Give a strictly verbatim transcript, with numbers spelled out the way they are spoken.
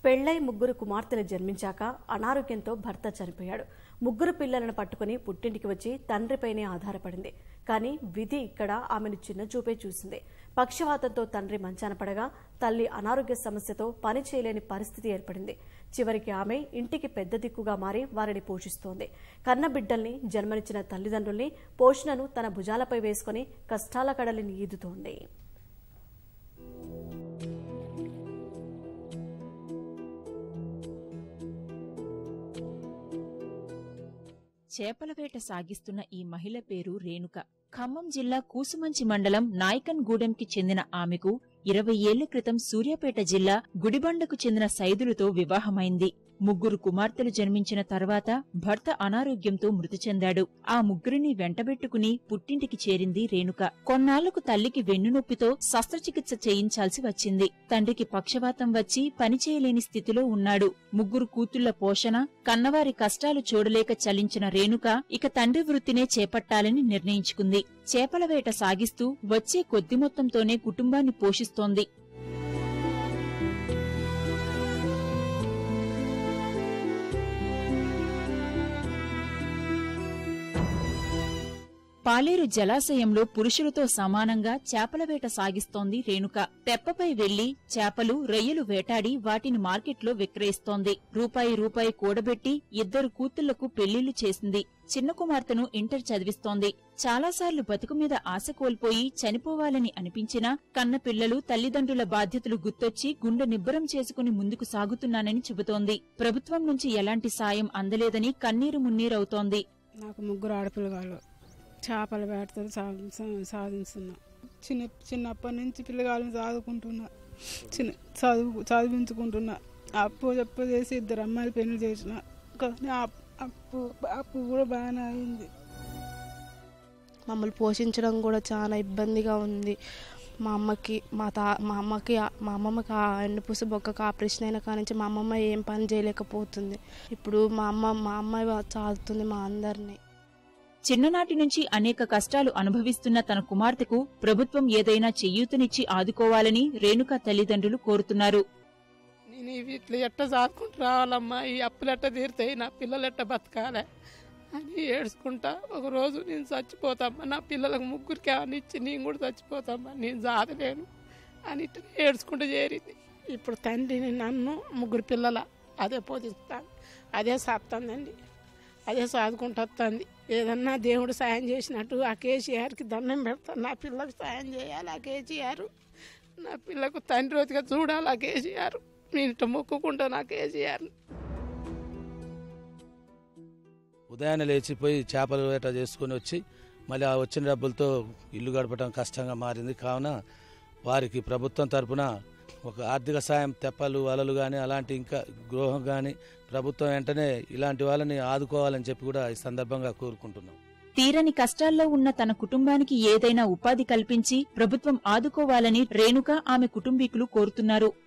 పెళ్లై ముగ్గురు కుమార్తెలు జన్మించాక అనారోగ్యంతో భర్త చనిపోయాడు. ముగ్గురు పిల్లలను పట్టుకుని పుట్టింటికి వచ్చి తండ్రిపైనే ఆధారపడింది. కానీ విధి ఇక్కడ ఆమెను చిన్నచూపే చూసింది. పక్షవాతంతో తండ్రి మంచాన పడగా తల్లి అనారోగ్య సమస్యతో పని చేయలేని పరిస్థితి ఏర్పడింది. చివరికి ఆమె ఇంటికి పెద్ద దిక్కుగా మారి వారిని పోషిస్తోంది. కన్న బిడ్డల్ని జన్మనిచ్చిన తల్లిదండ్రుల్ని పోషణను తన భుజాలపై వేసుకుని కష్టాల కడలిని ఈదుతోంది. చేపల వేట సాగిస్తున్న ఈ మహిళ పేరు రేణుక. ఖమ్మం జిల్లా కూసుమంచి మండలం నాయకన్ గూడెంకి చెందిన ఆమెకు ఇరవై ఏళ్ల క్రితం సూర్యాపేట జిల్లా గుడిబండకు చెందిన సైదులతో వివాహమైంది. ముగ్గురు కుమార్తెలు జన్మించిన తర్వాత భర్త అనారోగ్యంతో మృతి చెందాడు. ఆ ముగ్గురిని వెంటబెట్టుకుని పుట్టింటికి చేరింది రేణుక. కొన్నాళ్లకు తల్లికి వెన్నునొప్పితో శస్త్రచికిత్స చేయించాల్సి వచ్చింది. తండ్రికి పక్షవాతం వచ్చి పనిచేయలేని స్థితిలో ఉన్నాడు. ముగ్గురు కూతుళ్ల పోషణ, కన్నవారి కష్టాలు చూడలేక చలించిన రేణుక ఇక తండ్రి వృత్తినే చేపట్టాలని నిర్ణయించుకుంది. చేపల వేట సాగిస్తూ వచ్చే కొద్ది మొత్తంతోనే కుటుంబాన్ని పోషిస్తోంది. పాలేరు జలాశయంలో పురుషులతో సమానంగా చేపల వేట సాగిస్తోంది రేణుక. తెప్పపై వెళ్లి చేపలు, రొయ్యలు వేటాడి వాటిని మార్కెట్లో విక్రయిస్తోంది. రూపాయి రూపాయి కూడబెట్టి ఇద్దరు కూతుళ్లకు పెళ్లిళ్లు చేసింది. చిన్న కుమార్తెను ఇంటర్ చదివిస్తోంది. చాలాసార్లు బతుకు మీద ఆశ కోల్పోయి చనిపోవాలని అనిపించినా కన్న పిల్లలు, తల్లిదండ్రుల బాధ్యతలు గుర్తొచ్చి గుండె నిబ్బరం చేసుకుని ముందుకు సాగుతున్నానని చెబుతోంది. ప్రభుత్వం నుంచి ఎలాంటి సాయం అందలేదని కన్నీరు మున్నీరవుతోంది. నాకు ముగ్గురు ఆడపిల్లగాళ్ళు చేపల వేటతో సాధిస్తున్నా. చిన్న చిన్నప్పటి నుంచి పిల్లగాళ్ళని చదువుకుంటున్నా, చిన్న చదువు చదివించుకుంటున్నా. అప్పు చెప్పు చేసి ఇద్దరు అమ్మాయిలు పెళ్లి చేసిన, కానీ అప్పు అప్పు కూడా బాగానే అయింది. మమ్మల్ని పోషించడం కూడా చాలా ఇబ్బందిగా ఉంది. మా అమ్మకి మా తా మా అమ్మకి మా అమ్మమ్మకి ఎండపూస బొక్కకు ఆపరేషన్ అయిన కానించి మా అమ్మమ్మ ఏం పని చేయలేకపోతుంది. ఇప్పుడు మా అమ్మ మా అమ్మాయి చాలుతుంది మా అందరినీ. చిన్ననాటి నుంచి అనేక కష్టాలు అనుభవిస్తున్న తన కుమార్తెకు ప్రభుత్వం ఏదైనా చెయ్యూతనిచ్చి ఆదుకోవాలని రేణుక తల్లిదండ్రులు కోరుతున్నారు. నేను ఇట్లా ఎట్ట సాదుకుంటూ రావాలమ్మా, ఈ అప్పులు ఎట్ట తీరుతాయి, నా పిల్లలు ఎట్ట బతకాలి అని ఏడ్చుకుంటా. ఒకరోజు నేను చచ్చిపోతామ్మా, నా పిల్లలకు ముగ్గురికి అని ఇచ్చి నేను కూడా చచ్చిపోతామ్మా, నేను సాధలేను అని ఇట్లా ఏడ్చుకుంటూ చేరింది. ఇప్పుడు తండ్రిని నన్ను ముగ్గురు పిల్లల అదే పోషిస్తాను, అదే సాపుతుందండి, అదే సాదుకుంటూ వస్తుంది. ఏదన్నా దేవుడు సాయం చేసినట్టు ఆ కేసీఆర్కి దండం పెడతాను. నా పిల్లకు సాయం చేయాలి ఆ కేసీఆర్, నా పిల్లకు తండ్రి రోజుగా చూడాలి ఆ కేసీఆర్, నేను ఇట్లా మొక్కుకుంటాను ఆ కేసీఆర్. ఉదయాన్నే లేచిపోయి చేపల వేట చేసుకుని వచ్చి మళ్ళీ ఆ వచ్చిన డబ్బులతో ఇల్లు గడపడం కష్టంగా మారింది. కావున వారికి ప్రభుత్వం తరఫున ఒక ఆర్థిక సాయం, తెప్పలు, వలలు కానీ అలాంటి ఇంకా గృహం కానీ ప్రభుత్వం వెంటనే ఇలాంటి వాళ్ళని ఆదుకోవాలని చెప్పి కూడా ఈ సందర్భంగా కోరుకుంటున్నాం. తీరని కష్టాల్లో ఉన్న తన కుటుంబానికి ఏదైనా ఉపాధి కల్పించి ప్రభుత్వం ఆదుకోవాలని రేణుక, ఆమె కుటుంబీకులు కోరుతున్నారు.